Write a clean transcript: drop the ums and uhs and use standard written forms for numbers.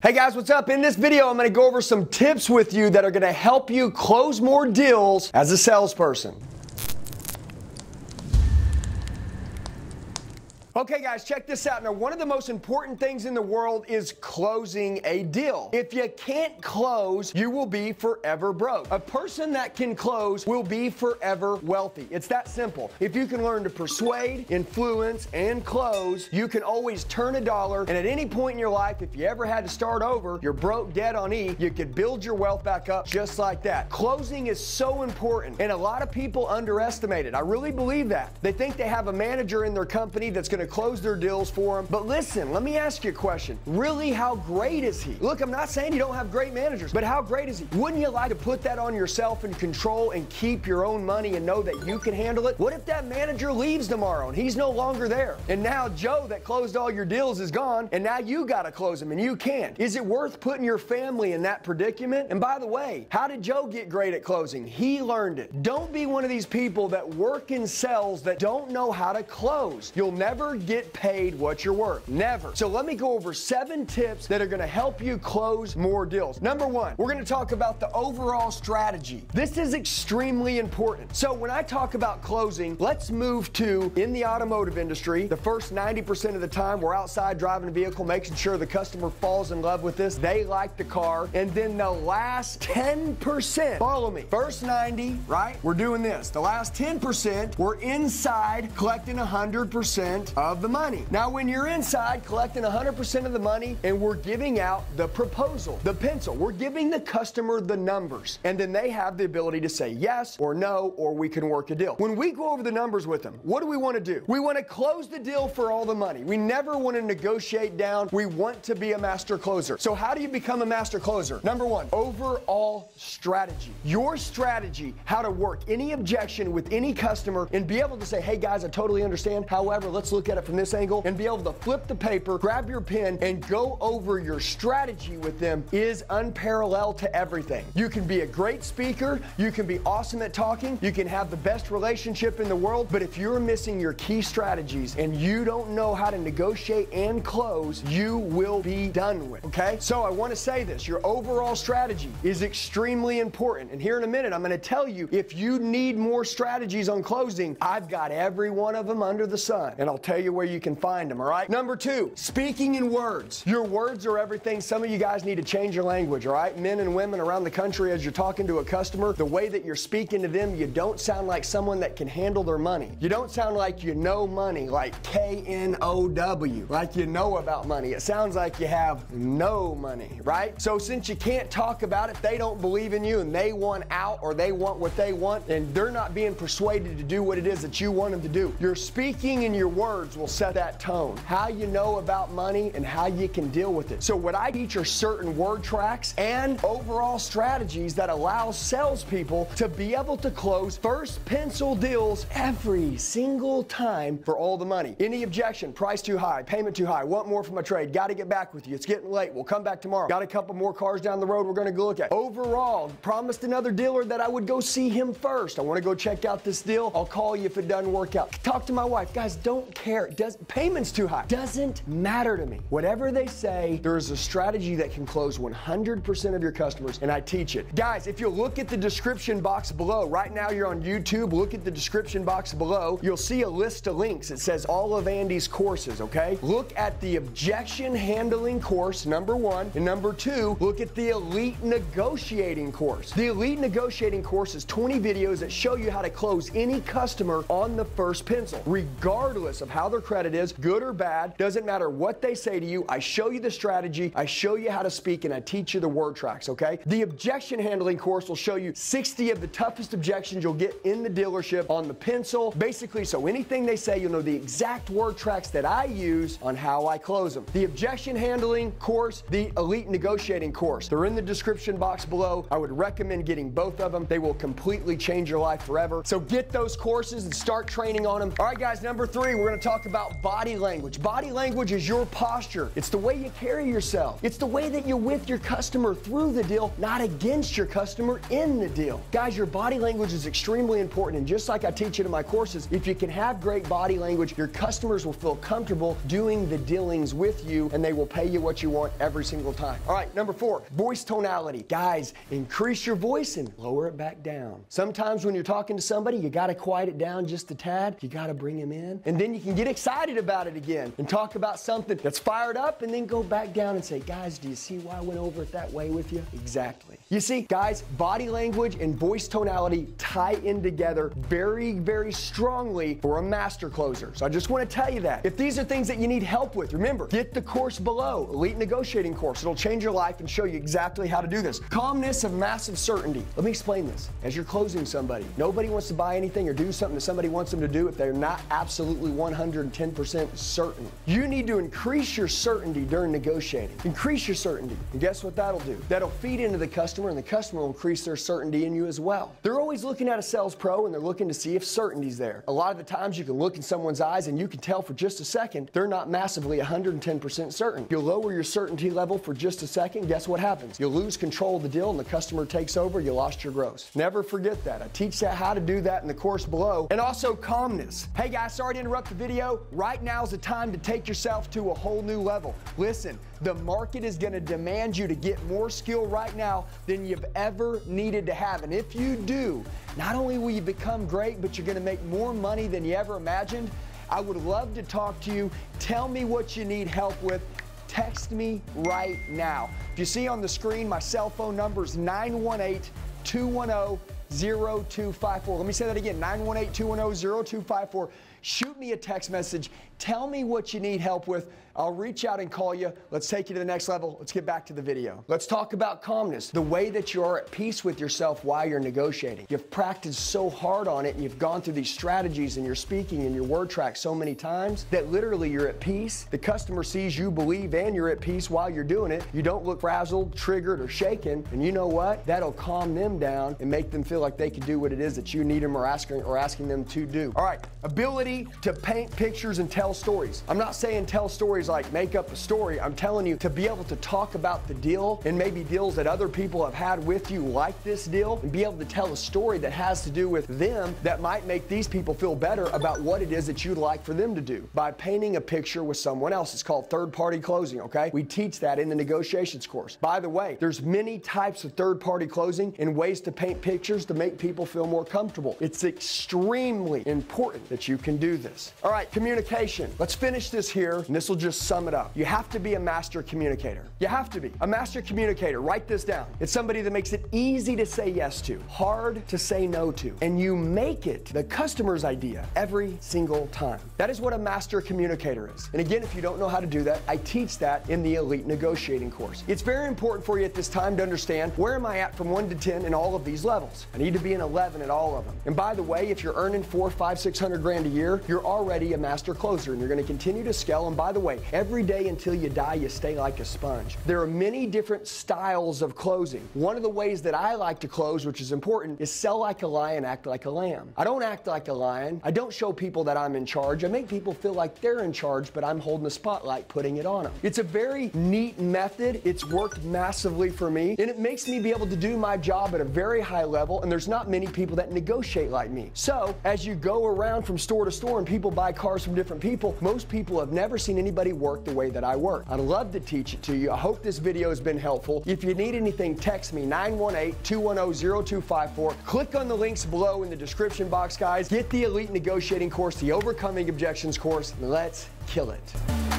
Hey guys, what's up? In this video, I'm going to go over some tips with you that are going to help you close more deals as a salesperson. Okay guys, check this out. Now, one of the most important things in the world is closing a deal. If you can't close, you will be forever broke. A person that can close will be forever wealthy. It's that simple. If you can learn to persuade, influence, and close, you can always turn a dollar. And at any point in your life, if you ever had to start over, you're broke, dead on E, you could build your wealth back up just like that. Closing is so important, and a lot of people underestimate it. I really believe that. They think they have a manager in their company that's going to close their deals for them. But listen, let me ask you a question. Really, how great is he? Look, I'm not saying you don't have great managers, but how great is he? Wouldn't you like to put that on yourself and control and keep your own money and know that you can handle it? What if that manager leaves tomorrow and he's no longer there? And now Joe that closed all your deals is gone, and now you got to close them and you can't. Is it worth putting your family in that predicament? And by the way, how did Joe get great at closing? He learned it. Don't be one of these people that work in sales that don't know how to close. You'll never get paid what you're worth. Never. So let me go over 7 tips that are going to help you close more deals. Number 1, we're going to talk about the overall strategy. This is extremely important. So when I talk about closing, let's move to, in the automotive industry, the first 90% of the time we're outside driving a vehicle, making sure the customer falls in love with this, they like the car, and then the last 10%, follow me, first 90, right? We're doing this. The last 10%, we're inside collecting 100% of the money. Now, when you're inside collecting 100% of the money and we're giving out the proposal, the pencil, we're giving the customer the numbers, and then they have the ability to say yes or no, or we can work a deal. When we go over the numbers with them, what do we want to do? We want to close the deal for all the money. We never want to negotiate down. We want to be a master closer. So how do you become a master closer? Number 1, overall strategy. Your strategy, how to work any objection with any customer and be able to say, hey guys, I totally understand. However, let's look at it from this angle, and be able to flip the paper, grab your pen, and go over your strategy with them is unparalleled to everything. You can be a great speaker, you can be awesome at talking, you can have the best relationship in the world, but if you're missing your key strategies and you don't know how to negotiate and close, you will be done with, okay? So I want to say this, your overall strategy is extremely important, and here in a minute I'm going to tell you, if you need more strategies on closing, I've got every one of them under the sun, and I'll tell you where you can find them, all right? Number 2, speaking in words. Your words are everything. Some of you guys need to change your language, all right? Men and women around the country, as you're talking to a customer, the way that you're speaking to them, you don't sound like someone that can handle their money. You don't sound like you know money, like K-N-O-W, like you know about money. It sounds like you have no money, right? So since you can't talk about it, they don't believe in you and they want out, or they want what they want, and they're not being persuaded to do what it is that you want them to do. Your speaking and your words will set that tone, how you know about money and how you can deal with it. So what I teach are certain word tracks and overall strategies that allow salespeople to be able to close first pencil deals every single time for all the money. Any objection, price too high, payment too high, want more from my trade, got to get back with you, it's getting late, we'll come back tomorrow, got a couple more cars down the road we're going to go look at. Overall, promised another dealer that I would go see him first. I want to go check out this deal, I'll call you if it doesn't work out. Talk to my wife, guys, don't care, payment's too high. Doesn't matter to me. Whatever they say, there is a strategy that can close 100% of your customers, and I teach it. Guys, if you look at the description box below, right now you're on YouTube, look at the description box below, you'll see a list of links. It says all of Andy's courses, okay? Look at the objection handling course, number 1, and number 2, look at the elite negotiating course. The elite negotiating course is 20 videos that show you how to close any customer on the first pencil, regardless of how their credit is, good or bad, doesn't matter what they say to you. I show you the strategy, I show you how to speak, and I teach you the word tracks, okay? The objection handling course will show you 60 of the toughest objections you'll get in the dealership on the pencil. Basically, so anything they say, you'll know the exact word tracks that I use on how I close them. The objection handling course, the elite negotiating course, they're in the description box below. I would recommend getting both of them. They will completely change your life forever. So get those courses and start training on them. All right, guys, number 3, we're going to talk talk about body language. Body language is your posture. It's the way you carry yourself. It's the way that you're with your customer through the deal, not against your customer in the deal. Guys, your body language is extremely important, and just like I teach it in my courses, if you can have great body language, your customers will feel comfortable doing the dealings with you, and they will pay you what you want every single time. All right, number 4, voice tonality. Guys, increase your voice and lower it back down. Sometimes when you're talking to somebody, you gotta quiet it down just a tad. You gotta bring them in, and then you can get excited about it again and talk about something that's fired up, and then go back down and say, guys, do you see why I went over it that way with you? Exactly. You see, guys, body language and voice tonality tie in together very, very strongly for a master closer. So I just want to tell you that. If these are things that you need help with, remember, get the course below, Elite Negotiating Course. It'll change your life and show you exactly how to do this. Calmness of massive certainty. Let me explain this. As you're closing somebody, nobody wants to buy anything or do something that somebody wants them to do if they're not absolutely 110% certain. You need to increase your certainty during negotiating. Increase your certainty. And guess what that'll do? That'll feed into the customer, and the customer will increase their certainty in you as well. They're always looking at a sales pro, and they're looking to see if certainty's there. A lot of the times you can look in someone's eyes and you can tell for just a second they're not massively 110% certain. You lower your certainty level for just a second, guess what happens? You lose control of the deal and the customer takes over, you lost your gross. Never forget that. I teach how to do that in the course below. And also calmness. Hey guys, sorry to interrupt the video. Right now is the time to take yourself to a whole new level. Listen, the market is going to demand you to get more skill right now than you've ever needed to have. And if you do, not only will you become great, but you're going to make more money than you ever imagined. I would love to talk to you. Tell me what you need help with. Text me right now. If you see on the screen, my cell phone number is 918-210-0254. Let me say that again, 918-210-0254. Shoot me a text message. Tell me what you need help with. I'll reach out and call you. Let's take you to the next level. Let's get back to the video. Let's talk about calmness, the way that you are at peace with yourself while you're negotiating. You've practiced so hard on it, and you've gone through these strategies and your speaking and your word track so many times that literally you're at peace. The customer sees you believe and you're at peace while you're doing it. You don't look frazzled, triggered, or shaken. And you know what? That'll calm them down and make them feel like they can do what it is that you need them or asking them to do. All right, ability to paint pictures and tell stories. I'm not saying tell stories like make up a story. I'm telling you to be able to talk about the deal and maybe deals that other people have had with you like this deal, and be able to tell a story that has to do with them that might make these people feel better about what it is that you'd like for them to do by painting a picture with someone else. It's called third-party closing, okay? We teach that in the negotiations course. By the way, there's many types of third-party closing and ways to paint pictures to make people feel more comfortable. It's extremely important that you can do this. All right, communication. Let's finish this here, and this will just sum it up. You have to be a master communicator. You have to be. A master communicator, write this down. It's somebody that makes it easy to say yes to, hard to say no to, and you make it the customer's idea every single time. That is what a master communicator is. And again, if you don't know how to do that, I teach that in the Elite Negotiating course. It's very important for you at this time to understand, where am I at from 1 to 10 in all of these levels? I need to be an 11 at all of them. And by the way, if you're earning 400, 500, 600 grand a year, you're already a master closer, and you're going to continue to scale. And by the way, every day until you die, you stay like a sponge. There are many different styles of closing. One of the ways that I like to close, which is important, is sell like a lion, act like a lamb. I don't act like a lion. I don't show people that I'm in charge. I make people feel like they're in charge, but I'm holding the spotlight, putting it on them. It's a very neat method. It's worked massively for me, and it makes me be able to do my job at a very high level, and there's not many people that negotiate like me. So as you go around from store to store and people buy cars from different people, most people have never seen anybody work the way that I work. I'd love to teach it to you. I hope this video has been helpful. If you need anything, text me 918-210-0254. Click on the links below in the description box, guys. Get the Elite Negotiating course, the Overcoming Objections course, and let's kill it.